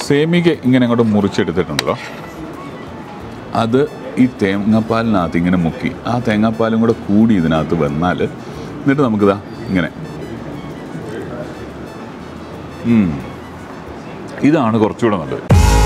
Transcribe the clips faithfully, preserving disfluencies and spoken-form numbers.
സേമിക ഇങ്ങനെ അങ്ങോട്ട് മുറിച്ചെടുത്തിട്ടുണ്ടല്ലോ, അത് ഈ തേങ്ങാപ്പാലിനകത്ത് ഇങ്ങനെ മുക്കി ആ തേങ്ങാപ്പാലും കൂടെ കൂടി ഇതിനകത്ത് വന്നാൽ എന്നിട്ട് നമുക്കിതാ ഇങ്ങനെ ഇതാണ് കുറച്ചുകൂടെ നല്ലത്.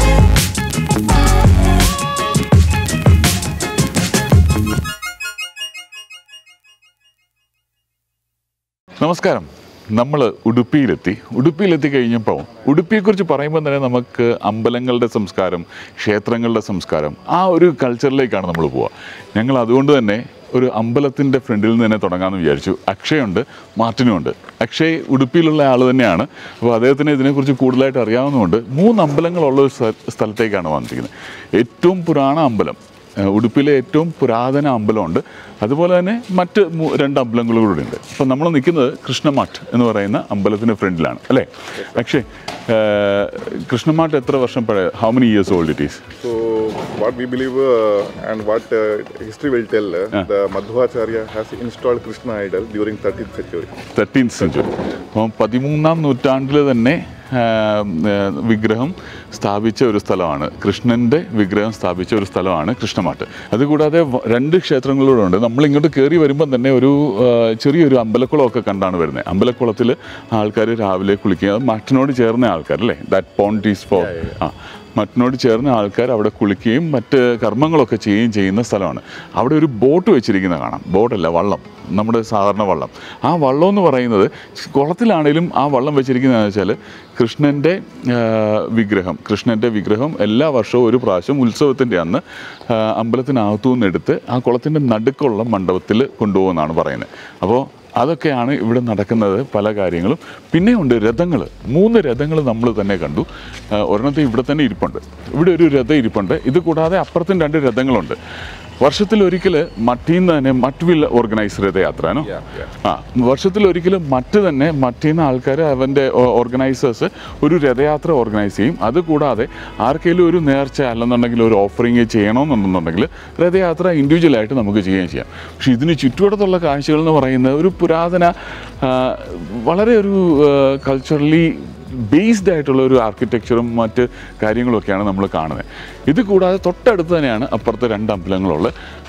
നമസ്കാരം. നമ്മൾ ഉടുപ്പിയിലെത്തി. ഉടുപ്പിയിലെത്തി കഴിഞ്ഞപ്പോൾ ഉടുപ്പിയെക്കുറിച്ച് പറയുമ്പോൾ തന്നെ നമുക്ക് അമ്പലങ്ങളുടെ സംസ്കാരം, ക്ഷേത്രങ്ങളുടെ സംസ്കാരം, ആ ഒരു കൾച്ചറിലേക്കാണ് നമ്മൾ പോവുക. ഞങ്ങൾ അതുകൊണ്ട് തന്നെ ഒരു അമ്പലത്തിൻ്റെ ഫ്രണ്ടിൽ നിന്ന് തന്നെ തുടങ്ങാമെന്ന് വിചാരിച്ചു. അക്ഷയുണ്ട്, മാർട്ടിനുമുണ്ട്. അക്ഷയ് ഉടുപ്പിയിലുള്ള ആൾ തന്നെയാണ്. അപ്പോൾ അദ്ദേഹത്തിന് ഇതിനെക്കുറിച്ച് കൂടുതലായിട്ട് അറിയാവുന്നതുകൊണ്ട് മൂന്ന് അമ്പലങ്ങളുള്ള ഒരു സ്ഥലത്തേക്കാണ് വന്നിരിക്കുന്നത്. ഏറ്റവും പുരാണ അമ്പലം, ഉടുപ്പിയിലെ ഏറ്റവും പുരാതന അമ്പലമുണ്ട്. അതുപോലെ തന്നെ മറ്റ് രണ്ട് അമ്പലങ്ങളും കൂടെ ഉണ്ട്. അപ്പം നമ്മൾ നിൽക്കുന്നത് കൃഷ്ണമാട്ട് എന്ന് പറയുന്ന അമ്പലത്തിൻ്റെ ഫ്രണ്ടിലാണ് അല്ലേ? പക്ഷേ കൃഷ്ണമാട്ട് എത്ര വർഷം പഴയ? How many years old it is? So what we believe uh, and what uh, history will tell, uh, yeah. the Madhvacharya has installed Krishna idol during thirteenth century. thirteenth century. അപ്പം പതിമൂന്നാം നൂറ്റാണ്ടിൽ തന്നെ വിഗ്രഹം സ്ഥാപിച്ച ഒരു സ്ഥലമാണ്, കൃഷ്ണൻ്റെ വിഗ്രഹം സ്ഥാപിച്ച ഒരു സ്ഥലമാണ് കൃഷ്ണമാട്ട്. അതുകൂടാതെ രണ്ട് ക്ഷേത്രങ്ങളൂടെ ഉണ്ട്. നമ്മളിങ്ങോട്ട് കയറി വരുമ്പം തന്നെ ഒരു ചെറിയൊരു അമ്പലക്കുളമൊക്കെ കണ്ടാണ് വരുന്നത്. അമ്പലക്കുളത്തിൽ ആൾക്കാർ രാവിലെ കുളിക്കുക, മറ്റിനോട് ചേർന്ന ആൾക്കാർ അല്ലേ, ദാറ്റ് പോണ്ട് ഈസ് ഫോർ ആ മറ്റിനോട് ചേർന്ന ആൾക്കാർ അവിടെ കുളിക്കുകയും മറ്റ് കർമ്മങ്ങളൊക്കെ ചെയ്യുകയും ചെയ്യുന്ന സ്ഥലമാണ്. അവിടെ ഒരു ബോട്ട് വെച്ചിരിക്കുന്നത് കാണാം. ബോട്ടല്ല, വള്ളം, നമ്മുടെ സാധാരണ വള്ളം. ആ വള്ളം എന്ന് പറയുന്നത് കുളത്തിലാണേലും ആ വള്ളം വെച്ചിരിക്കുന്നതെന്ന് വെച്ചാൽ കൃഷ്ണൻ്റെ വിഗ്രഹം കൃഷ്ണൻ്റെ വിഗ്രഹം എല്ലാ വർഷവും ഒരു പ്രാവശ്യം ഉത്സവത്തിൻ്റെ അന്ന് അമ്പലത്തിനകത്തു നിന്നെടുത്ത് ആ കുളത്തിൻ്റെ നടുക്കുള്ള മണ്ഡപത്തിൽ കൊണ്ടുപോകുമെന്നാണ് പറയുന്നത്. അപ്പോൾ അതൊക്കെയാണ് ഇവിടെ നടക്കുന്നത് പല കാര്യങ്ങളും. പിന്നെയുണ്ട് രഥങ്ങൾ. മൂന്ന് രഥങ്ങൾ നമ്മൾ തന്നെ കണ്ടു. ഒരെണ്ണത്തിൽ ഇവിടെ തന്നെ ഇരിപ്പുണ്ട്. ഇവിടെ ഒരു രഥം ഇരിപ്പുണ്ട്. ഇത് കൂടാതെ അപ്പുറത്തും രണ്ട് രഥങ്ങളുണ്ട്. വർഷത്തിലൊരിക്കൽ മറ്റിൽ നിന്ന് തന്നെ മറ്റ് വിൽ ഓർഗനൈസ് രഥയാത്രയാണോ? ആ വർഷത്തിലൊരിക്കൽ മറ്റ് തന്നെ മറ്റിൽ നിന്ന് ആൾക്കാർ അവൻ്റെ ഓർഗനൈസേഴ്സ് ഒരു രഥയാത്ര ഓർഗനൈസ് ചെയ്യും. അതുകൂടാതെ ആർക്കെങ്കിലും ഒരു നേർച്ച അല്ലെന്നുണ്ടെങ്കിൽ ഒരു ഓഫറിങ് ചെയ്യണമെന്നുണ്ടെന്നുണ്ടെങ്കിൽ രഥയാത്ര ഇൻഡിവിജ്വലായിട്ട് നമുക്ക് ചെയ്യുകയും ചെയ്യാം. പക്ഷേ ഇതിന് ചുറ്റുവട്ടത്തുള്ള കാഴ്ചകൾ എന്ന് പറയുന്നത് ഒരു പുരാതന, വളരെ ഒരു കൾച്ചറലി ബേസ്ഡ് ആയിട്ടുള്ള ഒരു ആർക്കിടെക്ചറും മറ്റ് കാര്യങ്ങളൊക്കെയാണ് നമ്മൾ കാണുന്നത്. ഇത് കൂടാതെ തൊട്ടടുത്ത് തന്നെയാണ് അപ്പുറത്തെ രണ്ട് അമ്പലങ്ങളുള്ളത്.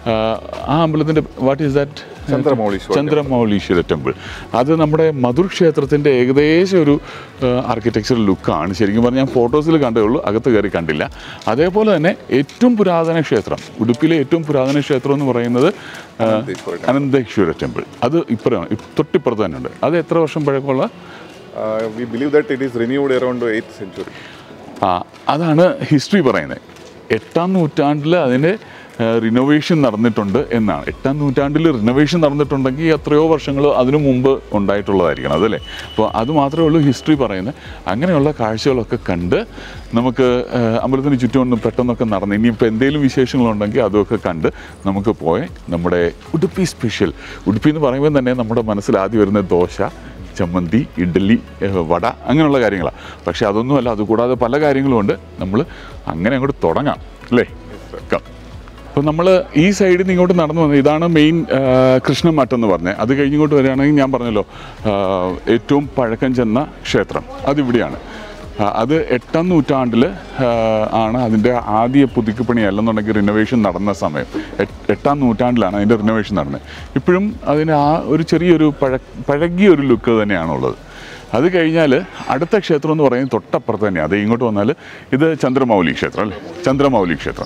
ആ അമ്പലത്തിൻ്റെ what is that? Chandramouleeshwara Chandramouleeshwara temple. അത് നമ്മുടെ മധുർ ക്ഷേത്രത്തിൻ്റെ ഏകദേശം ഒരു ആർക്കിടെക്ചറൽ ലുക്കാണ്. ശരിക്കും പറഞ്ഞാൽ ഞാൻ ഫോട്ടോസിൽ കണ്ടേ ഉള്ളൂ, അകത്ത് കയറി കണ്ടില്ല. അതേപോലെ തന്നെ ഏറ്റവും പുരാതന ക്ഷേത്രം, ഉടുപ്പിയിലെ ഏറ്റവും പുരാതന ക്ഷേത്രം എന്ന് പറയുന്നത് അനന്തേശ്വര ടെമ്പിൾ. അത് ഇപ്പുറമാണ്, തൊട്ടിപ്പുറത്ത് തന്നെ ഉണ്ട്. അത് എത്ര വർഷം പഴക്കമുള്ള? Uh, we believe that it is renewed around the eighth century. ആ അതാണ് ഹിസ്റ്ററി പറയുന്നത്. എട്ടാം നൂറ്റാണ്ടിൽ അതിൻ്റെ റിനോവേഷൻ നടന്നിട്ടുണ്ട് എന്നാണ്. എട്ടാം നൂറ്റാണ്ടിൽ റിനോവേഷൻ നടന്നിട്ടുണ്ടെങ്കിൽ എത്രയോ വർഷങ്ങൾ അതിനു മുമ്പ് ഉണ്ടായിട്ടുള്ളതായിരിക്കണം അതല്ലേ. അപ്പോൾ അത് മാത്രമേ ഉള്ളൂ ഹിസ്റ്ററി പറയുന്നത്. അങ്ങനെയുള്ള കാഴ്ചകളൊക്കെ കണ്ട് നമുക്ക് അമ്പലത്തിന് ചുറ്റും പെട്ടെന്നൊക്കെ നടന്ന് ഇനിയിപ്പോൾ എന്തെങ്കിലും വിശേഷങ്ങളുണ്ടെങ്കിൽ അതൊക്കെ കണ്ട് നമുക്ക് പോയി നമ്മുടെ ഉടുപ്പി സ്പെഷ്യൽ. ഉടുപ്പി എന്ന് പറയുമ്പോൾ തന്നെ നമ്മുടെ മനസ്സിൽ ആദ്യം വരുന്ന ദോശ, ചമ്മന്തി, ഇഡ്ഡലി, വട, അങ്ങനെയുള്ള കാര്യങ്ങളാണ്. പക്ഷേ അതൊന്നുമല്ല, അതുകൂടാതെ പല കാര്യങ്ങളുമുണ്ട്. നമ്മൾ അങ്ങനെ അങ്ങോട്ട് തുടങ്ങാം അല്ലേ? അപ്പോൾ നമ്മൾ ഈ സൈഡിൽ നിന്ന് ഇങ്ങോട്ട് നടന്നു വന്നത് ഇതാണ് മെയിൻ കൃഷ്ണമാട്ടെന്ന് പറഞ്ഞത്. അത് കഴിഞ്ഞിങ്ങോട്ട് വരികയാണെങ്കിൽ ഞാൻ പറഞ്ഞല്ലോ ഏറ്റവും പഴക്കം ചെന്ന ക്ഷേത്രം അതിവിടെയാണ്. അത് എട്ടാം നൂറ്റാണ്ടിൽ ആണ് അതിൻ്റെ ആദ്യ പുതുക്കിപ്പണി അല്ലെന്നുണ്ടെങ്കിൽ റിനോവേഷൻ നടന്ന സമയം. എട്ടാം നൂറ്റാണ്ടിലാണ് അതിൻ്റെ റിനോവേഷൻ നടന്നത്. ഇപ്പോഴും അതിന് ആ ഒരു ചെറിയൊരു പഴ പഴകിയൊരു ലുക്ക് തന്നെയാണുള്ളത്. അത് കഴിഞ്ഞാൽ അടുത്ത ക്ഷേത്രം എന്ന് പറയുന്നത് തൊട്ടപ്പുറത്ത് തന്നെയാണ്. അത് ഇങ്ങോട്ട് വന്നാൽ ഇത് ചന്ദ്രമൗലി ക്ഷേത്രം അല്ലേ? ചന്ദ്രമൗലി ക്ഷേത്രം.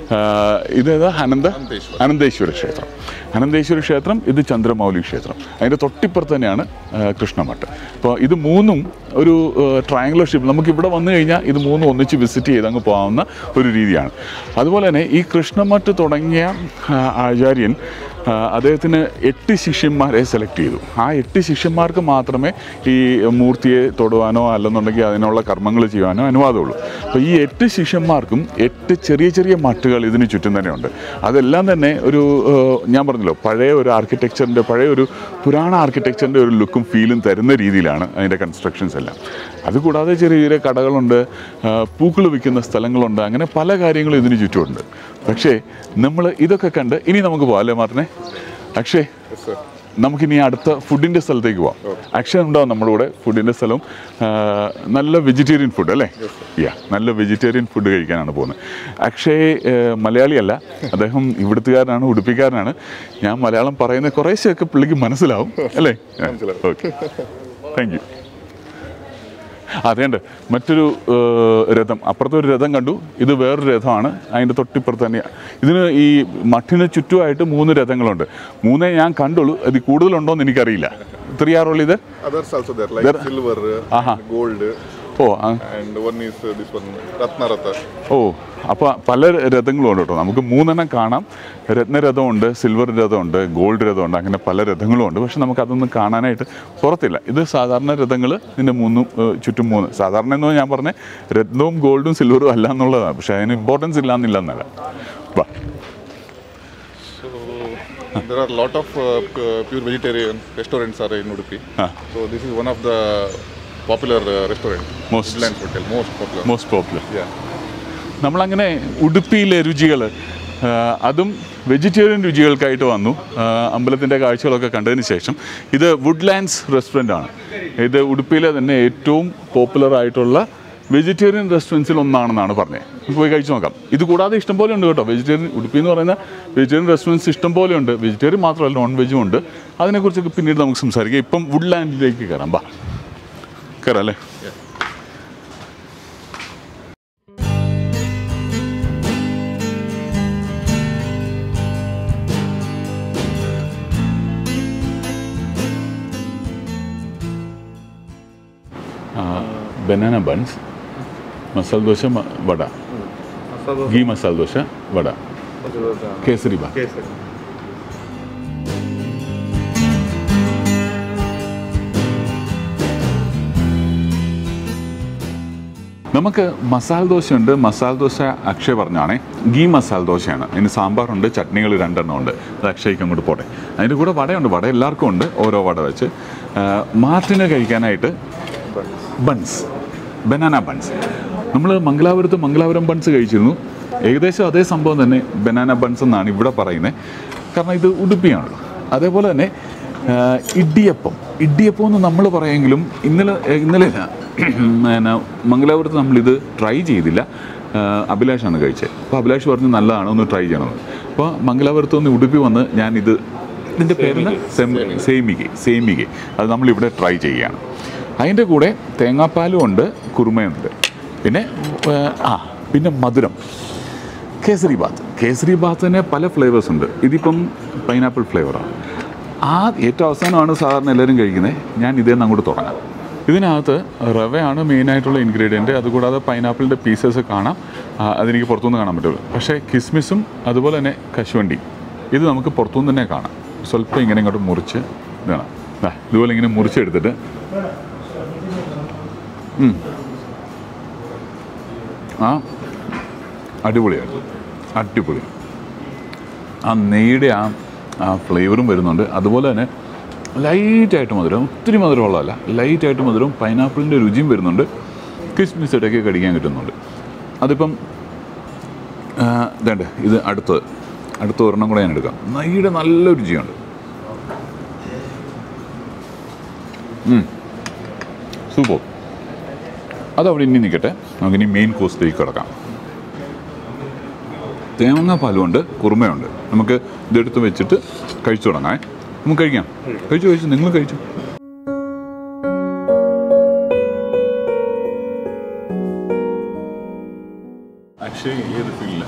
ഇത് അനന്ത അനന്തേശ്വര ക്ഷേത്രം. അനന്തേശ്വര ക്ഷേത്രം, ഇത് ചന്ദ്രമൗലി ക്ഷേത്രം. അതിൻ്റെ തൊട്ടിപ്പുറത്ത് തന്നെയാണ് കൃഷ്ണമഠ്. അപ്പോൾ ഇത് മൂന്നും ഒരു ട്രയാങ്കുലർ ഷേപ്പ്. നമുക്കിവിടെ വന്നു കഴിഞ്ഞാൽ ഇത് മൂന്നും ഒന്നിച്ച് വിസിറ്റ് ചെയ്ത് അങ്ങ് പോകാവുന്ന ഒരു രീതിയാണ്. അതുപോലെ തന്നെ ഈ കൃഷ്ണമഠ് തുടങ്ങിയ ആചാര്യൻ അദ്ദേഹത്തിന് എട്ട് ശിഷ്യന്മാരെ സെലക്ട് ചെയ്തു. ആ എട്ട് ശിഷ്യന്മാർക്ക് മാത്രമേ ഈ മൂർത്തിയെ തൊടുവാനോ അല്ലെന്നുണ്ടെങ്കിൽ അതിനുള്ള കർമ്മങ്ങൾ ചെയ്യാനോ അനുവാദമുള്ളൂ. അപ്പോൾ ഈ എട്ട് ശിഷ്യന്മാർക്കും എട്ട് ചെറിയ ചെറിയ മട്ടുകൾ ഇതിന് ചുറ്റും തന്നെയുണ്ട്. അതെല്ലാം തന്നെ ഒരു ഞാൻ പറഞ്ഞല്ലോ പഴയ ഒരു ആർക്കിടെക്ചറിൻ്റെ, പഴയ ഒരു പുരാണ ആർക്കിടെക്ചറിൻ്റെ ഒരു ലുക്കും ഫീലും തരുന്ന രീതിയിലാണ് അതിൻ്റെ കൺസ്ട്രക്ഷൻസ് എല്ലാം. അതുകൂടാതെ ചെറിയ ചെറിയ കടകളുണ്ട്, പൂക്കൾ വിൽക്കുന്ന സ്ഥലങ്ങളുണ്ട്, അങ്ങനെ പല കാര്യങ്ങളും ഇതിന് ചുറ്റുമുണ്ട്. പക്ഷേ നമ്മൾ ഇതൊക്കെ കണ്ട് ഇനി നമുക്ക് പോകാം അല്ലേ മാർട്ടിനെ? അക്ഷയ്, നമുക്കിനി അടുത്ത ഫുഡിൻ്റെ സ്ഥലത്തേക്ക് പോവാം. അക്ഷയ് ഉണ്ടാവും നമ്മുടെ കൂടെ. ഫുഡിൻ്റെ സ്ഥലവും നല്ല വെജിറ്റേറിയൻ ഫുഡ് അല്ലേ? യാ, നല്ല വെജിറ്റേറിയൻ ഫുഡ് കഴിക്കാനാണ് പോകുന്നത്. അക്ഷയ് മലയാളിയല്ല, അദ്ദേഹം ഇവിടുത്തുകാരനാണ്, ഉടുപ്പിക്കാരനാണ്. ഞാൻ മലയാളം പറയുന്ന കുറേശ്ശെയൊക്കെ പുള്ളിക്ക് മനസ്സിലാവും അല്ലേ? Okay, thank you. അതേണ്ട മറ്റൊരു രഥം, അപ്പുറത്തെ ഒരു രഥം കണ്ടു. ഇത് വേറൊരു രഥമാണ്, അതിൻ്റെ തൊട്ടിപ്പുറത്ത് തന്നെയാണ്. ഇതിന് ഈ മഠിന് ചുറ്റുമായിട്ട് മൂന്ന് രഥങ്ങളുണ്ട്. മൂന്നേ ഞാൻ കണ്ടുള്ളൂ, അത് കൂടുതലുണ്ടോ എന്ന് എനിക്കറിയില്ല. Three are only there? Others also there, like there... silver, uh-huh. gold. Oh, uh... and one is uh, this one, Ratna Ratha. ഓ, അപ്പോൾ പല രഥങ്ങളും ഉണ്ട് കേട്ടോ. നമുക്ക് മൂന്നെണ്ണം കാണാം. രത്നരഥമുണ്ട്, സിൽവർ രഥമുണ്ട്, ഗോൾഡ് രഥമുണ്ട്, അങ്ങനെ പല രഥങ്ങളും ഉണ്ട്. പക്ഷെ നമുക്കതൊന്നും കാണാനായിട്ട് പുറത്തില്ല. ഇത് സാധാരണ രഥങ്ങൾ, ഇതിൻ്റെ മൂന്നും ചുറ്റും മൂന്ന്. സാധാരണ എന്ന് ഞാൻ പറഞ്ഞ രത്നവും ഗോൾഡും സിൽവറും അല്ല എന്നുള്ളതാണ്. പക്ഷേ അതിന് ഇമ്പോർട്ടൻസ് ഇല്ല എന്നില്ല എന്നല്ല. വാ. There are a lot of uh, pure vegetarian restaurants are in Udupi. Ah. So this is one of the popular uh, restaurant. Most Woodlands Hotel, most popular. Most popular. Yeah. നമ്മളങ്ങനെ ഉടുപ്പിയിലെ രുചികൾ, അതും vegetarian രുചികൾക്കായിട്ട് വന്നു. അമ്പലത്തിൻ്റെ കാഴ്ചകളൊക്കെ കണ്ടതിന് ശേഷം ഇത് Woodlands restaurant ആണ്. ഇത് ഉടുപ്പിയിലെ തന്നെ ഏറ്റവും പോപ്പുലർ ആയിട്ടുള്ള വെജിറ്റേറിയൻ റെസ്റ്റോറൻറ്റ്സിൽ ഒന്നാണെന്നാണ് പറഞ്ഞത്. നമുക്ക് പോയി കഴിച്ച് നോക്കാം. ഇത് കൂടാതെ ഇഷ്ടംപോലെ ഉണ്ട് കേട്ടോ. വെജിറ്റേറിയൻ ഉടുപ്പി എന്ന് പറയുന്ന വെജിറ്റേറിയൻ റെസ്റ്റോറൻറ്റ്സ് ഇഷ്ടംപോലെ ഉണ്ട്. വെജിറ്റേറിയൻ മാത്രമല്ല, നോൺ വെജും ഉണ്ട്. അതിനെക്കുറിച്ചൊക്കെ പിന്നീട് നമുക്ക് സംസാരിക്കാം. ഇപ്പം വുഡ്ലാൻഡിലേക്ക് കയറാം. ബാ, കയറാം അല്ലേ? Banana buns, masala dosa, vada, ghee masala dosa, vada, kesari bath. നമുക്ക് മസാല ദോശയുണ്ട്. മസാല ദോശ അക്ഷയ് പറഞ്ഞാണേ ഗീ മസാല ദോശയാണ്. അതിന് സാമ്പാറുണ്ട്, ചട്നികൾ രണ്ടെണ്ണം ഉണ്ട്. അത് അക്ഷയ്ക്ക് അങ്ങോട്ട് പോട്ടെ. അതിൻ്റെ കൂടെ വടയുണ്ട്. വട എല്ലാവർക്കും ഉണ്ട്, ഓരോ വട വെച്ച്. മാർട്ടിന് കഴിക്കാനായിട്ട് ബൺസ്, ബനാന ബൺസ്. നമ്മൾ മംഗലാപുരത്ത് മംഗലാപുരം ബൺസ് കഴിച്ചിരുന്നു. ഏകദേശം അതേ സംഭവം തന്നെ ബനാന ബൺസ് എന്നാണ് ഇവിടെ പറയുന്നത്. കാരണം ഇത് ഉടുപ്പിയാണല്ലോ. അതേപോലെ തന്നെ ഇടിയപ്പം, ഇടിയപ്പം എന്ന് നമ്മൾ പറയുമെങ്കിലും ഇന്നലെ ഇന്നലെ പിന്നെ മംഗലാപുരത്ത് നമ്മളിത് ട്രൈ ചെയ്തില്ല. അഭിലാഷാണ് കഴിച്ചത്. അപ്പോൾ അഭിലാഷ് പറഞ്ഞ് നല്ലതാണ്, ഒന്ന് ട്രൈ ചെയ്യണമെന്ന്. അപ്പോൾ മംഗലാപുരത്ത് നിന്ന് ഉടുപ്പി വന്ന് ഞാനിത്, ഇതിൻ്റെ പേരിന് സേമികെ സേമികെ അത് നമ്മളിവിടെ ട്രൈ ചെയ്യുകയാണ്. അതിൻ്റെ കൂടെ തേങ്ങാപ്പാലും ഉണ്ട്, കുറുമയുണ്ട്, പിന്നെ ആ പിന്നെ മധുരം, കേസരി ബാത്ത്. കേസരി ബാത്തിന് പല ഫ്ലേവേഴ്സ് ഉണ്ട്. ഇതിപ്പം പൈനാപ്പിൾ ഫ്ലേവറാണ്. ആ ഏറ്റവും അവസാനമാണ് സാധാരണ എല്ലാവരും കഴിക്കുന്നത്. ഞാൻ ഇതേ നിന്ന് അങ്ങോട്ട് തുടങ്ങാം. ഇതിനകത്ത് റവയാണ് മെയിനായിട്ടുള്ള ഇൻഗ്രീഡിയൻറ്റ്. അതുകൂടാതെ പൈനാപ്പിളിൻ്റെ പീസസ് കാണാം, അതെനിക്ക് പുറത്തുനിന്ന് കാണാൻ പറ്റുള്ളൂ. പക്ഷേ കിസ്മിസും അതുപോലെ തന്നെ കശുവണ്ടി ഇത് നമുക്ക് പുറത്തുനിന്ന് തന്നെ കാണാം. സ്വല്പം ഇങ്ങനെ ഇങ്ങോട്ട് മുറിച്ച് ഇതാണ്, ഇതുപോലെ ഇങ്ങനെ മുറിച്ചെടുത്തിട്ട് ആ അടിപൊളിയാണ്, അടിപൊളി. ആ നെയ്യുടെ ആ ആ ഫ്ലേവറും വരുന്നുണ്ട്. അതുപോലെ തന്നെ ലൈറ്റായിട്ട് മധുരം, ഒത്തിരി മധുരമുള്ളതല്ല, ലൈറ്റായിട്ട് മധുരവും പൈനാപ്പിളിൻ്റെ രുചിയും വരുന്നുണ്ട്. കിസ്മിസ് ഇടയ്ക്ക് കടിക്കാൻ കിട്ടുന്നുണ്ട്. അതിപ്പം ഇതേണ്ട ഇത് അടുത്തത് അടുത്ത ഒരെണ്ണം കൂടെ ഞാൻ എടുക്കാം. നെയ്യുടെ നല്ല രുചിയുണ്ട്. സൂപ്പർ. അതവിടെ ഇനി നിൽക്കട്ടെ, നമുക്കിനി മെയിൻ കോഴ്സിലേക്ക് കിടക്കാം. തേങ്ങാപ്പാലുമുണ്ട്, കുറുമയുണ്ട്. നമുക്ക് ഇതെടുത്ത് വെച്ചിട്ട് കഴിച്ചു തുടങ്ങാം. നമുക്ക് കഴിക്കാം. കഴിച്ചു കഴിച്ചു നിങ്ങൾ കഴിച്ചു. അക്ഷയ് ഏത് ഫീൽഡില്ല?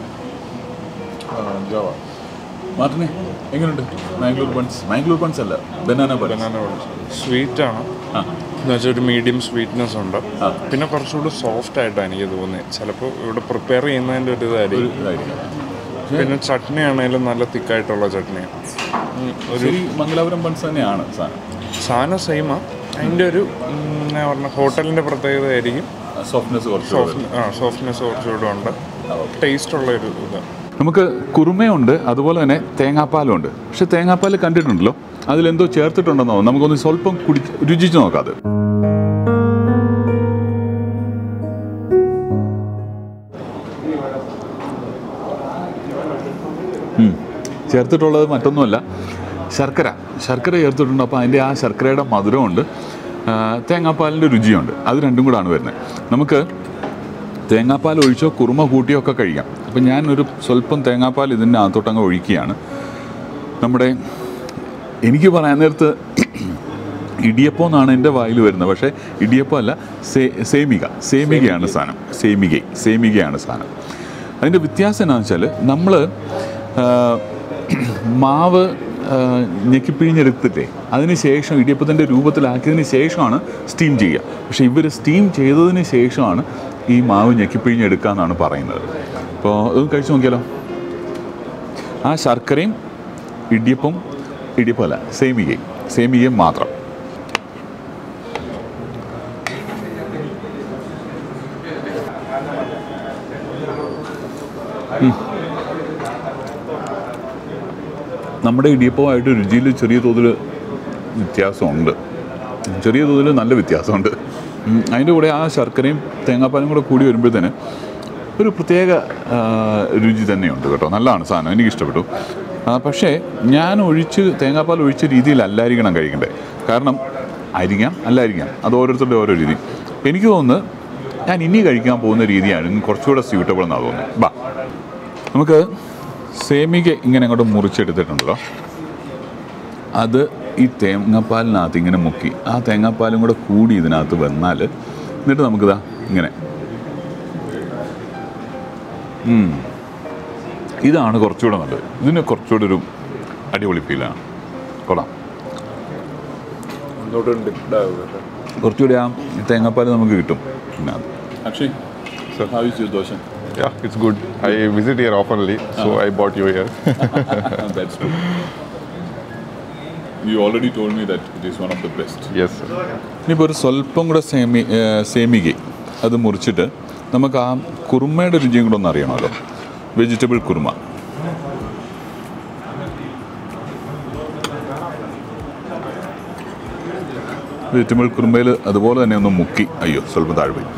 ജാവ. മാർട്ടിനെ എങ്ങനെയുണ്ട്? മാംഗ്ലൂർ ബൺസ്, മാംഗ്ലൂർ ബൺസ് അല്ല, ബനാന ബനാന ബൺസ്. സ്വീറ്റാണ്, എന്ന് വെച്ചാൽ ഒരു മീഡിയം സ്വീറ്റ്നെസ് ഉണ്ട്. പിന്നെ കുറച്ചുകൂടി സോഫ്റ്റ് ആയിട്ടാണ് എനിക്ക് തോന്നിയത്. ചിലപ്പോൾ ഇവിടെ പ്രിപ്പയർ ചെയ്യുന്നതിൻ്റെ ഒരു ഇതായിരിക്കും. പിന്നെ ചട്നി ആണെങ്കിലും നല്ല തിക്കായിട്ടുള്ള ചട്നിയാണ്. ഒരു മംഗലാപുരം ബൺസ് തന്നെയാണ് സാധനം. സാധനം സെയിമാണ്. അതിൻ്റെ ഒരു എന്നാ പറഞ്ഞ ഹോട്ടലിൻ്റെ പ്രത്യേകത ആയിരിക്കും. സോഫ്റ്റ്നെസ് കുറച്ച് ആ സോഫ്റ്റ്നെസ് കുറച്ചുകൂടെ ഉണ്ട്. ടേസ്റ്റുള്ള ഒരു ഇത്. നമുക്ക് കുറുമയുണ്ട്, അതുപോലെ തന്നെ തേങ്ങാപ്പാലും ഉണ്ട്. പക്ഷെ തേങ്ങാപ്പാൽ കണ്ടിട്ടുണ്ടല്ലോ, അതിലെന്തോ ചേർത്തിട്ടുണ്ടെന്നോ. നമുക്കൊന്ന് സ്വല്പം കുടി രുചിച്ച് നോക്കാം. അത് ചേർത്തിട്ടുള്ളത് മറ്റൊന്നുമല്ല, ശർക്കര ശർക്കര ചേർത്തിട്ടുണ്ട്. അപ്പോൾ അതിൻ്റെ ആ ശർക്കരയുടെ മധുരമുണ്ട്, തേങ്ങാപ്പാലിൻ്റെ രുചിയുണ്ട്. അത് രണ്ടും കൂടാണ് വരുന്നത്. നമുക്ക് തേങ്ങാപ്പാൽ ഒഴിച്ചോ കുറുമ കൂട്ടിയോ ഒക്കെ കഴിക്കാം. അപ്പം ഞാനൊരു സ്വല്പം തേങ്ങാപ്പാൽ ഇതിൻ്റെ അകത്തോട്ടങ്ങ് ഒഴിക്കുകയാണ്. നമ്മുടെ എനിക്ക് പറയാൻ നേരത്ത് ഇടിയപ്പം എന്നാണ് എൻ്റെ വായിൽ വരുന്നത്, പക്ഷേ ഇടിയപ്പം അല്ല, സേ സേമിക സേമികയാണ് സാധനം. സേമിക സേമികയാണ് സാധനം. അതിൻ്റെ വ്യത്യാസം എന്താണെന്ന് വെച്ചാൽ നമ്മൾ മാവ് ഞെക്കിപ്പിഴിഞ്ഞെടുത്തിട്ടേ അതിന് ശേഷം ഇടിയപ്പത്തിൻ്റെ രൂപത്തിലാക്കിയതിന് ശേഷമാണ് സ്റ്റീം ചെയ്യുക. പക്ഷേ ഇവർ സ്റ്റീം ചെയ്തതിന് ശേഷമാണ് ഈ മാവ് ഞെക്കിപ്പിഴിഞ്ഞെടുക്കുക എന്നാണ് പറയുന്നത്. അപ്പോൾ അത് കഴിച്ചു നോക്കിയാലോ. ആ ശർക്കരയും ഇടിയപ്പം ഇടിയപ്പമല്ല സേമികയും സേമികയും മാത്രം. നമ്മുടെ ഇടിയപ്പമായിട്ട് രുചിയിൽ ചെറിയ തോതിൽ വ്യത്യാസമുണ്ട്, ചെറിയ തോതിൽ നല്ല വ്യത്യാസമുണ്ട്. അതിൻ്റെ കൂടെ ആ ശർക്കരയും തേങ്ങാപ്പാലും കൂടെ കൂടി വരുമ്പോഴത്തേന് ഒരു പ്രത്യേക രുചി തന്നെയുണ്ട് കേട്ടോ. നല്ലതാണ് സാധനം, എനിക്കിഷ്ടപ്പെട്ടു. പക്ഷേ ഞാൻ ഒഴിച്ച് തേങ്ങാപ്പാൽ ഒഴിച്ച രീതിയിലല്ലായിരിക്കണം കഴിക്കണ്ടേ. കാരണം ആയിരിക്കാം അല്ലായിരിക്കാം, അത് ഓരോരുത്തരുടെ ഓരോ രീതി. എനിക്ക് തോന്നുന്നത് ഞാൻ ഇനി കഴിക്കാൻ പോകുന്ന രീതിയാണ് കുറച്ചുകൂടെ സ്യൂട്ടബിൾ എന്നാണ് തോന്നുന്നത്. ബാ നമുക്ക് സേമിക ഇങ്ങനെ അങ്ങോട്ട് മുറിച്ചെടുത്തിട്ടുണ്ടല്ലോ, അത് ഈ തേങ്ങാപ്പാലിനകത്ത് ഇങ്ങനെ മുക്കി ആ തേങ്ങാപ്പാലും കൂടെ കൂടി ഇതിനകത്ത് വന്നാൽ എന്നിട്ട് നമുക്കിതാ ഇങ്ങനെ ഇതാണ് കുറച്ചുകൂടെ നല്ലത്. ഇതിന് കുറച്ചുകൂടെ ഒരു അടിപൊളി ഫീലാണ്. കൊള്ളാം. കുറച്ചുകൂടി ആ തേങ്ങാപ്പാൽ നമുക്ക് കിട്ടും ഇതിനകത്ത്. Akshay, how is your dosa? Yeah, it's good. I visit here oftenly, so uh-huh. I bought you here. That's true. You already told me that it is one of the best. Yes, sir. ഇനിയിപ്പോൾ ഒരു സ്വല്പം കൂടെ സേമി സേമിക അത് മുറിച്ചിട്ട് നമുക്ക് ആ കുറുമയുടെ രുചിയും കൂടെ ഒന്ന് അറിയണമല്ലോ. വെജിറ്റബിൾ കുറുമ. വെജിറ്റബിൾ കുറുമയിൽ അതുപോലെ തന്നെ ഒന്ന് മുക്കി, അയ്യോ സ്വല്പം താഴെ പോയി.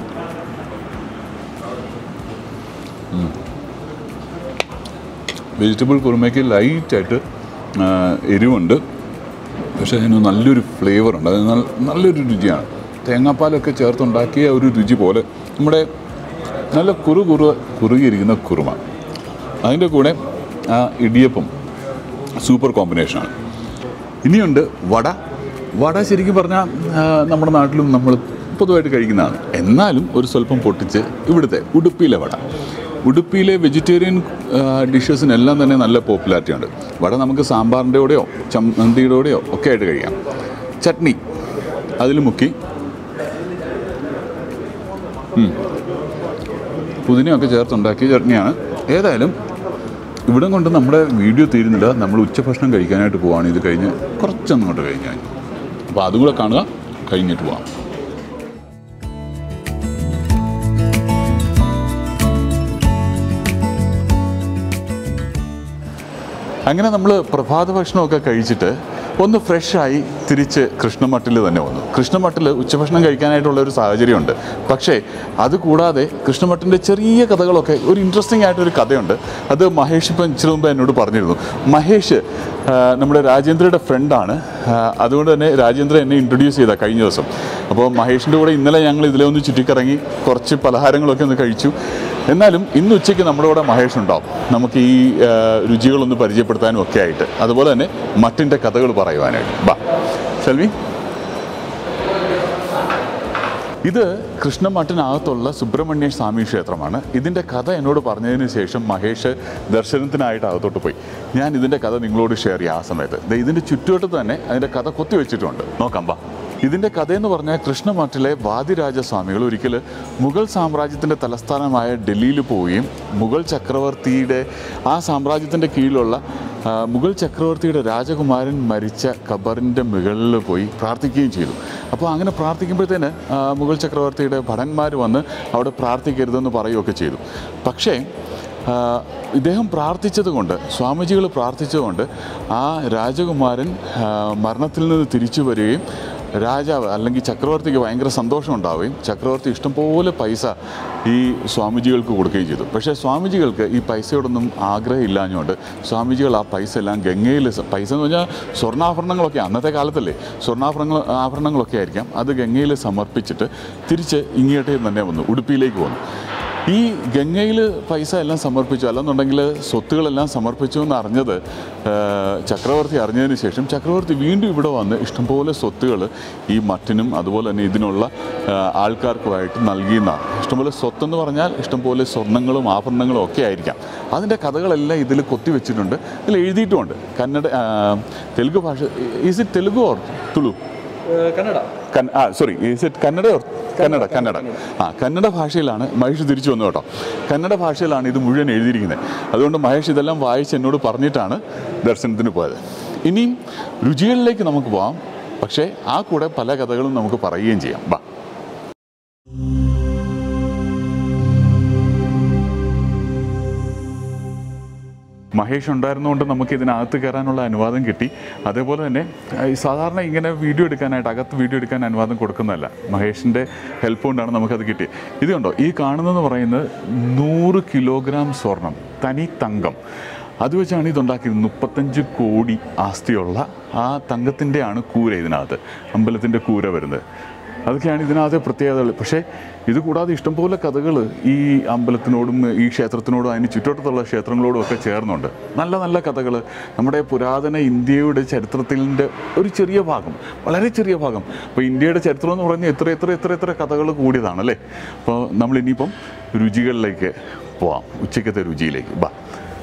വെജിറ്റബിൾ കുറുമയ്ക്ക് ലൈറ്റായിട്ട് എരിവുണ്ട്, പക്ഷേ അതിന് നല്ലൊരു ഫ്ലേവറുണ്ട്. അത് നല്ലൊരു രുചിയാണ്. തേങ്ങാപ്പാലൊക്കെ ചേർത്തുണ്ടാക്കിയ ഒരു രുചി പോലെ നമ്മുടെ നല്ല കുറു കുറു കുറുകിയിരിക്കുന്ന കുറുമ. അതിൻ്റെ കൂടെ ആ ഇടിയപ്പം സൂപ്പർ കോമ്പിനേഷനാണ്. ഇനിയുണ്ട് വട. വട ശരിക്കും പറഞ്ഞാൽ നമ്മുടെ നാട്ടിലും നമ്മൾ പൊതുവായിട്ട് കഴിക്കുന്നതാണ്. എന്നാലും ഒരു സ്വല്പം പൊട്ടിച്ച് ഇവിടുത്തെ ഉടുപ്പിയിലെ വട, ഉടുപ്പിയിലെ വെജിറ്റേറിയൻ ഡിഷസിനെല്ലാം തന്നെ നല്ല പോപ്പുലാരിറ്റി ഉണ്ട്. വട നമുക്ക് സാമ്പാറിൻ്റെ കൂടെയോ ചമ്മന്തിയുടെ കൂടെയോ ഒക്കെ ആയിട്ട് കഴിക്കാം. ചട്നി അതിൽ മുക്കി പുതിനയൊക്കെ ചേർത്തുണ്ടാക്കിയ ചട്നിയാണ്. ഏതായാലും ഇവിടം കൊണ്ട് നമ്മുടെ വീഡിയോ തീരുന്നില്ല. നമ്മൾ ഉച്ചഭക്ഷണം കഴിക്കാനായിട്ട് പോവാണ്. ഇത് കഴിഞ്ഞ് കുറച്ചൊന്നങ്ങോട്ട് കഴിഞ്ഞാൽ, അപ്പോൾ അതും കൂടെ കാണുക, കഴിഞ്ഞിട്ട് പോവാം. അങ്ങനെ നമ്മൾ പ്രഭാത ഭക്ഷണമൊക്കെ കഴിച്ചിട്ട് ഒന്ന് ഫ്രഷായി തിരിച്ച് കൃഷ്ണമഠിൽ തന്നെ വന്നു. കൃഷ്ണമഠിൽ ഉച്ചഭക്ഷണം കഴിക്കാനായിട്ടുള്ള ഒരു സാഹചര്യമുണ്ട്. പക്ഷേ അതുകൂടാതെ കൃഷ്ണമഠിൻ്റെ ചെറിയ കഥകളൊക്കെ ഒരു ഇൻട്രസ്റ്റിംഗ് ആയിട്ടൊരു കഥയുണ്ട്. അത് മഹേഷ് ഇപ്പം ഇച്ചിരി മുമ്പ് എന്നോട് പറഞ്ഞിരുന്നു. മഹേഷ് നമ്മുടെ രാജേന്ദ്രയുടെ ഫ്രണ്ടാണ്. അതുകൊണ്ട് തന്നെ രാജേന്ദ്ര എന്നെ ഇൻട്രൊഡ്യൂസ് ചെയ്ത കഴിഞ്ഞ ദിവസം. അപ്പോൾ മഹേഷിൻ്റെ കൂടെ ഇന്നലെ ഞങ്ങൾ ഇതിലെ ഒന്ന് ചുറ്റിക്കറങ്ങി കുറച്ച് പലഹാരങ്ങളൊക്കെ ഒന്ന് കഴിച്ചു. എന്നാലും ഇന്ന് ഉച്ചയ്ക്ക് നമ്മുടെ കൂടെ മഹേഷ് ഉണ്ടാവും, നമുക്ക് ഈ രുചികളൊന്ന് പരിചയപ്പെടുത്താനും ഒക്കെ ആയിട്ട്, അതുപോലെ തന്നെ മഠിൻ്റെ കഥകൾ പറയുവാനായിട്ട്. ബാ സെൽവി. ഇത് കൃഷ്ണമഠിനകത്തുള്ള സുബ്രഹ്മണ്യ സ്വാമി ക്ഷേത്രമാണ്. ഇതിൻ്റെ കഥ എന്നോട് പറഞ്ഞതിന് ശേഷം മഹേഷ് ദർശനത്തിനായിട്ട് അകത്തോട്ട് പോയി. ഞാൻ ഇതിൻ്റെ കഥ നിങ്ങളോട് ഷെയർ ചെയ്യാം. ആ സമയത്ത് ഇതിൻ്റെ ചുറ്റുവട്ടത്ത് തന്നെ അതിൻ്റെ കഥ കൊത്തി വെച്ചിട്ടുണ്ട്. നോക്കാം ബാ. ഇതിൻ്റെ കഥയെന്ന് പറഞ്ഞാൽ കൃഷ്ണമഠിലെ വാദിരാജസ്വാമികൾ ഒരിക്കൽ മുഗൾ സാമ്രാജ്യത്തിൻ്റെ തലസ്ഥാനമായ ഡൽഹിയിൽ പോവുകയും മുഗൾ ചക്രവർത്തിയുടെ ആ സാമ്രാജ്യത്തിൻ്റെ കീഴിലുള്ള മുഗൾ ചക്രവർത്തിയുടെ രാജകുമാരൻ മരിച്ച ഖബറിൻ്റെ മുകളിൽ പോയി പ്രാർത്ഥിക്കുകയും ചെയ്തു. അപ്പോൾ അങ്ങനെ പ്രാർത്ഥിക്കുമ്പോഴത്തേന് മുഗൾ ചക്രവർത്തിയുടെ ഭടന്മാർ വന്ന് അവിടെ പ്രാർത്ഥിക്കരുതെന്ന് പറയുകയൊക്കെ ചെയ്തു. പക്ഷേ ഇദ്ദേഹം പ്രാർത്ഥിച്ചതുകൊണ്ട്, സ്വാമിജികൾ പ്രാർത്ഥിച്ചതുകൊണ്ട് ആ രാജകുമാരൻ മരണത്തിൽ നിന്ന് തിരിച്ചു വരികയും രാജാവ് അല്ലെങ്കിൽ ചക്രവർത്തിക്ക് ഭയങ്കര സന്തോഷം ഉണ്ടാവുകയും ചക്രവർത്തി ഇഷ്ടംപോലെ പൈസ ഈ സ്വാമിജികൾക്ക് കൊടുക്കുകയും ചെയ്തു. പക്ഷേ സ്വാമിജികൾക്ക് ഈ പൈസയോടൊന്നും ആഗ്രഹം ഇല്ലാഞ്ഞുകൊണ്ട് സ്വാമിജികൾ ആ പൈസ എല്ലാം ഗംഗയിൽ, പൈസ എന്ന് പറഞ്ഞാൽ സ്വർണ്ണാഭരണങ്ങളൊക്കെ അന്നത്തെ കാലത്തല്ലേ, സ്വർണ്ണാഭരണങ്ങൾ ആഭരണങ്ങളൊക്കെ ആയിരിക്കാം, അത് ഗംഗയിൽ സമർപ്പിച്ചിട്ട് തിരിച്ച് ഇങ്ങോട്ടേ തന്നെ വന്നു, ഉടുപ്പിയിലേക്ക് വന്നു. ഈ ഗംഗയിൽ പൈസ എല്ലാം സമർപ്പിച്ചു, അല്ലെന്നുണ്ടെങ്കിൽ സ്വത്തുകളെല്ലാം സമർപ്പിച്ചു എന്ന് അറിഞ്ഞത് ചക്രവർത്തി അറിഞ്ഞതിന് ശേഷം ചക്രവർത്തി വീണ്ടും ഇവിടെ വന്ന് ഇഷ്ടംപോലെ സ്വത്തുകൾ ഈ മറ്റിനും അതുപോലെ തന്നെ ഇതിനുള്ള ആൾക്കാർക്കുമായിട്ട് നൽകിയെന്നാണ്. ഇഷ്ടംപോലെ സ്വത്തെന്ന് പറഞ്ഞാൽ ഇഷ്ടംപോലെ സ്വർണ്ണങ്ങളും ആഭരണങ്ങളും ഒക്കെ ആയിരിക്കാം. അതിൻ്റെ കഥകളെല്ലാം ഇതിൽ കൊത്തിവെച്ചിട്ടുണ്ട്, ഇതിൽ എഴുതിയിട്ടുമുണ്ട്. കന്നഡ, തെലുങ്ക് ഭാഷ, is it Telugu or Tulu? Kannada. ആ sorry, is it Kannada or Kannada? Kannada. ആ കന്നഡ ഭാഷയിലാണ് മഹേഷ് തിരിച്ചു വന്നു കേട്ടോ. കന്നഡ ഭാഷയിലാണ് ഇത് മുഴുവൻ എഴുതിയിരിക്കുന്നത്. അതുകൊണ്ട് മഹേഷ് ഇതെല്ലാം വായിച്ച് എന്നോട് പറഞ്ഞിട്ടാണ് ദർശനത്തിന് പോയത്. ഇനിയും രുചികളിലേക്ക് നമുക്ക് പോകാം, പക്ഷേ ആ കൂടെ പല കഥകളും നമുക്ക് പറയുകയും ചെയ്യാം. വാ. മഹേഷ് ഉണ്ടായിരുന്നുകൊണ്ട് നമുക്ക് ഇതിനകത്ത് കയറാനുള്ള അനുവാദം കിട്ടി. അതേപോലെ തന്നെ സാധാരണ ഇങ്ങനെ വീഡിയോ എടുക്കാനായിട്ട് അകത്ത് വീഡിയോ എടുക്കാൻ അനുവാദം കൊടുക്കുന്നതല്ല, മഹേഷിൻ്റെ ഹെൽപ്പ് കൊണ്ടാണ് നമുക്കത് കിട്ടിയത്. ഇത് കണ്ടോ, ഈ കാണുന്നതെന്ന് പറയുന്നത് നൂറ് കിലോഗ്രാം സ്വർണം, തനി തങ്കം. അത് വെച്ചാണ് ഇതുണ്ടാക്കിയത്. മുപ്പത്തഞ്ച് കോടി ആസ്തിയുള്ള ആ തങ്കത്തിൻ്റെയാണ് കൂര ഇതിനകത്ത്, അമ്പലത്തിൻ്റെ കൂര വരുന്നത്. അതൊക്കെയാണ് ഇതിനകത്തെ പ്രത്യേകതകൾ. പക്ഷേ ഇത് കൂടാതെ ഇഷ്ടംപോലെ കഥകൾ ഈ അമ്പലത്തിനോടും ഈ ക്ഷേത്രത്തിനോടും അതിന് ചുറ്റോട്ടത്തുള്ള ക്ഷേത്രങ്ങളോടും ഒക്കെ ചേർന്നുണ്ട്. നല്ല നല്ല കഥകൾ. നമ്മുടെ പുരാതന ഇന്ത്യയുടെ ചരിത്രത്തിൻ്റെ ഒരു ചെറിയ ഭാഗം, വളരെ ചെറിയ ഭാഗം. അപ്പോൾ ഇന്ത്യയുടെ ചരിത്രം എന്ന് പറഞ്ഞാൽ എത്ര എത്ര എത്ര എത്ര കഥകൾ കൂടിയതാണ് അല്ലേ. അപ്പോൾ നമ്മളിനിയിപ്പം രുചികളിലേക്ക് പോവാം, ഉച്ചക്കത്തെ രുചിയിലേക്ക്. ബാ.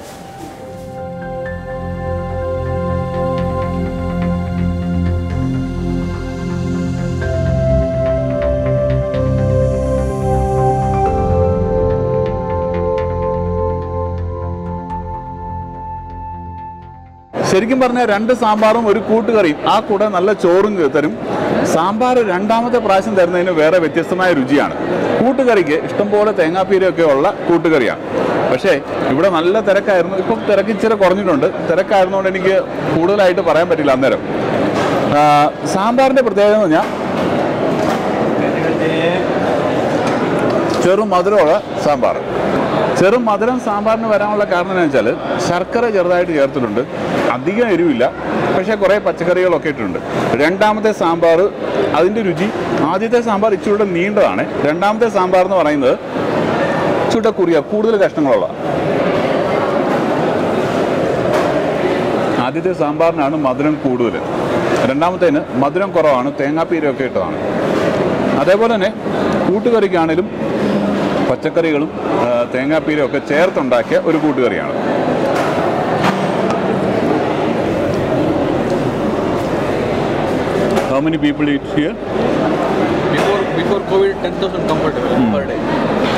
ശരിക്കും പറഞ്ഞാൽ രണ്ട് സാമ്പാറും ഒരു കൂട്ടുകറിയും, ആ കൂടെ നല്ല ചോറും തരും. സാമ്പാർ രണ്ടാമത്തെ പ്രാവശ്യം തരുന്നതിന് വേറെ വ്യത്യസ്തമായ രുചിയാണ്. കൂട്ടുകറിക്ക് ഇഷ്ടംപോലെ തേങ്ങാപ്പീരയൊക്കെ ഉള്ള കൂട്ടുകറിയാണ്. പക്ഷേ ഇവിടെ നല്ല തിരക്കായിരുന്നു. ഇപ്പം തിരക്ക് ഇച്ചിരി കുറഞ്ഞിട്ടുണ്ട്. തിരക്കായിരുന്നുകൊണ്ട് എനിക്ക് കൂടുതലായിട്ട് പറയാൻ പറ്റില്ല അന്നേരം. സാമ്പാറിൻ്റെ പ്രത്യേകത എന്ന് പറഞ്ഞാൽ ചെറു മധുരമുള്ള സാമ്പാർ. ചെറു മധുരം സാമ്പാറിന് വരാനുള്ള കാരണം എന്ന് വെച്ചാൽ ശർക്കര ചെറുതായിട്ട് ചേർത്തിട്ടുണ്ട്, അധികം എരിവില്ല, പക്ഷേ കുറേ പച്ചക്കറികളൊക്കെ ഇട്ടിട്ടുണ്ട്. രണ്ടാമത്തെ സാമ്പാർ അതിൻ്റെ രുചി, ആദ്യത്തെ സാമ്പാർ ഇച്ചിരി നീണ്ടതാണ്. രണ്ടാമത്തെ സാമ്പാർ എന്ന് പറയുന്നത് ഇച്ചിരി കുറിയ, കൂടുതൽ കഷ്ണങ്ങളുള്ള. ആദ്യത്തെ സാമ്പാറിനാണ് മധുരം കൂടുതൽ, രണ്ടാമത്തേന് മധുരം കുറവാണ്, തേങ്ങാപ്പീരയൊക്കെ ഇട്ടതാണ്. അതേപോലെ തന്നെ കൂട്ടുകറിക്കാണേലും പച്ചക്കറികളും തേങ്ങാപ്പീരയും ഒക്കെ ചേർത്തുണ്ടാക്കിയ ഒരു കൂട്ടുകറിയാണ്. How many people eat here? Before before COVID, ten thousand comfortable hmm. per day.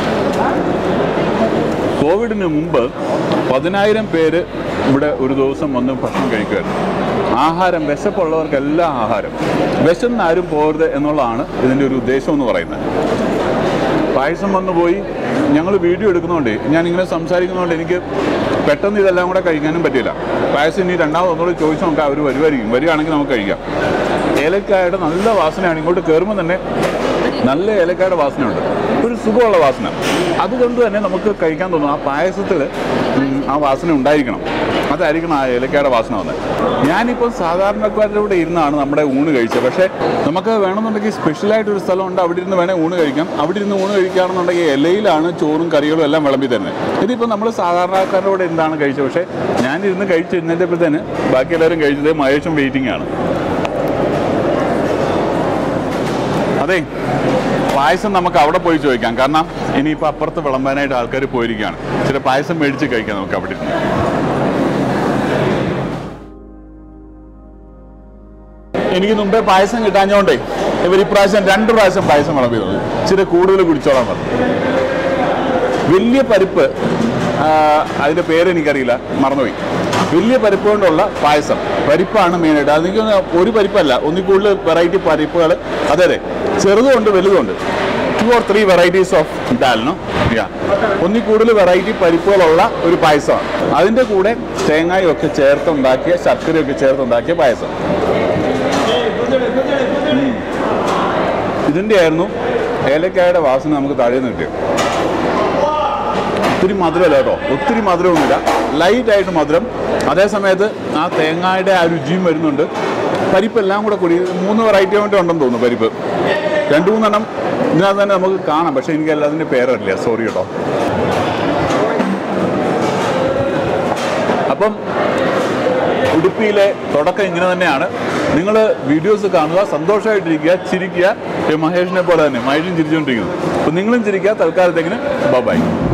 കോവിഡിന് മുമ്പ് പതിനായിരം പേര് ഇവിടെ ഒരു ദിവസം വന്ന് ഭക്ഷണം കഴിക്കുമായിരുന്നു. ആഹാരം, വിശപ്പുള്ളവർക്കെല്ലാം ആഹാരം, വിശന്ന് ആരും പോകരുത് എന്നുള്ളതാണ് ഇതിൻ്റെ ഒരു ഉദ്ദേശം എന്ന് പറയുന്നത്. പായസം വന്നു പോയി. ഞങ്ങൾ വീഡിയോ എടുക്കുന്നതുകൊണ്ട്, ഞാനിങ്ങനെ സംസാരിക്കുന്നതുകൊണ്ട് എനിക്ക് പെട്ടെന്ന് ഇതെല്ലാം കൂടെ കഴിക്കാനും പറ്റില്ല. പായസം ഇനി രണ്ടാമത് ഒന്നുകൂടി ചോദിച്ചു നോക്കാം, അവർ വരുമായിരിക്കും. വരികയാണെങ്കിൽ നമുക്ക് കഴിക്കാം. ഏലക്കായുടെ നല്ല വാസനയാണ്. ഇങ്ങോട്ട് കയറുമ്പോൾ തന്നെ നല്ല ഏലക്കായുടെ വാസനയുണ്ട്, ഒരു സുഖമുള്ള വാസന. അതുകൊണ്ട് തന്നെ നമുക്ക് കഴിക്കാൻ തോന്നും. ആ പായസത്തിൽ ആ വാസന ഉണ്ടായിരിക്കണം, അതായിരിക്കണം ആ ഏലക്കായുടെ വാസന വന്നത്. ഞാനിപ്പോൾ സാധാരണക്കാരുടെ കൂടെ ഇരുന്നാണ് നമ്മുടെ ഊണ് കഴിച്ചത്. പക്ഷേ നമുക്ക് വേണമെന്നുണ്ടെങ്കിൽ സ്പെഷ്യലായിട്ടൊരു സ്ഥലമുണ്ട്, അവിടെ ഇരുന്ന് വേണേൽ ഊണ് കഴിക്കാം. അവിടെ ഇരുന്ന് ഊണ് കഴിക്കുകയാണെന്നുണ്ടെങ്കിൽ ഇലയിലാണ് ചോറും കറികളും എല്ലാം വിളമ്പി തരുന്നത്. ഇതിപ്പോൾ നമ്മൾ സാധാരണക്കാരുടെ കൂടെ ഇരുന്നാണ് കഴിച്ചത്. പക്ഷേ ഞാനിരുന്ന് കഴിച്ചിരുന്നപ്പോഴത്തേന് ബാക്കി എല്ലാവരും കഴിച്ചത് മഹേഷും വെയിറ്റിംഗ് ആണ്. അതെ, പായസം നമുക്ക് അവിടെ പോയി ചോദിക്കാം. കാരണം ഇനിയിപ്പോൾ അപ്പുറത്ത് വിളമ്പാനായിട്ട് ആൾക്കാർ പോയിരിക്കുകയാണ്. ചില പായസം മേടിച്ച് കഴിക്കാം നമുക്ക് അവിടെ ഇരുന്ന്. എനിക്ക് മുമ്പേ പായസം കിട്ടാഞ്ഞോണ്ടേ ഇവർ ഇപ്രാവശ്യം രണ്ട് പ്രാവശ്യം പായസം വിളമ്പി തന്നു. ഇച്ചിരി കൂടുതൽ കുടിച്ചോളാൻ പറഞ്ഞു. വലിയ പരിപ്പ്, അതിൻ്റെ പേരെനിക്കറിയില്ല, മറന്നുപോയി. വലിയ പരിപ്പ് കൊണ്ടുള്ള പായസം. പരിപ്പാണ് മെയിനായിട്ട്. അതെനിക്ക് ഒരു പരിപ്പല്ല, ഒന്നിൽ കൂടുതൽ വെറൈറ്റി പരിപ്പുകൾ. അതെ അതെ, ചെറുതുകൊണ്ട് വലുതുണ്ട്. Two or three varieties of ദാലിനോ യാ ഒന്നിൽ കൂടുതൽ വെറൈറ്റി പരിപ്പുകളുള്ള ഒരു പായസമാണ്. അതിൻ്റെ കൂടെ തേങ്ങയും ഒക്കെ ചേർത്തുണ്ടാക്കിയ, ശർക്കരയൊക്കെ ചേർത്തുണ്ടാക്കിയ പായസം. ഇതിൻ്റെ ആയിരുന്നു ഏലക്കായുടെ വാസന നമുക്ക് താഴെ നിന്ന് കിട്ടിയത്. ഒത്തിരി മധുരമല്ല കേട്ടോ, ഒത്തിരി മധുരമൊന്നുമില്ല, ലൈറ്റായിട്ട് മധുരം. അതേസമയത്ത് ആ തേങ്ങയുടെ ആ രുചിയും വരുന്നുണ്ട്. പരിപ്പെല്ലാം കൂടെ കൂടി മൂന്ന് വെറൈറ്റി ആയിട്ട് ഉണ്ടെന്ന് തോന്നുന്നു പരിപ്പ്. രണ്ട് മൂന്നെണ്ണം ഇതിനകത്ത് തന്നെ നമുക്ക് കാണാം, പക്ഷേ എനിക്ക് എല്ലാത്തിൻ്റെ പേരറിയില്ല, സോറി കേട്ടോ. അപ്പം ഉടുപ്പിയിലെ തുടക്കം ഇങ്ങനെ തന്നെയാണ്. നിങ്ങൾ വീഡിയോസ് കാണുക, സന്തോഷമായിട്ടിരിക്കുക, ചിരിക്കുക. മഹേഷിനെ പോലെ തന്നെ മഹേഷും ചിരിച്ചുകൊണ്ടിരിക്കുന്നു. അപ്പം നിങ്ങളും ചിരിക്കുക. തൽക്കാലത്തേക്കിന് ബൈ.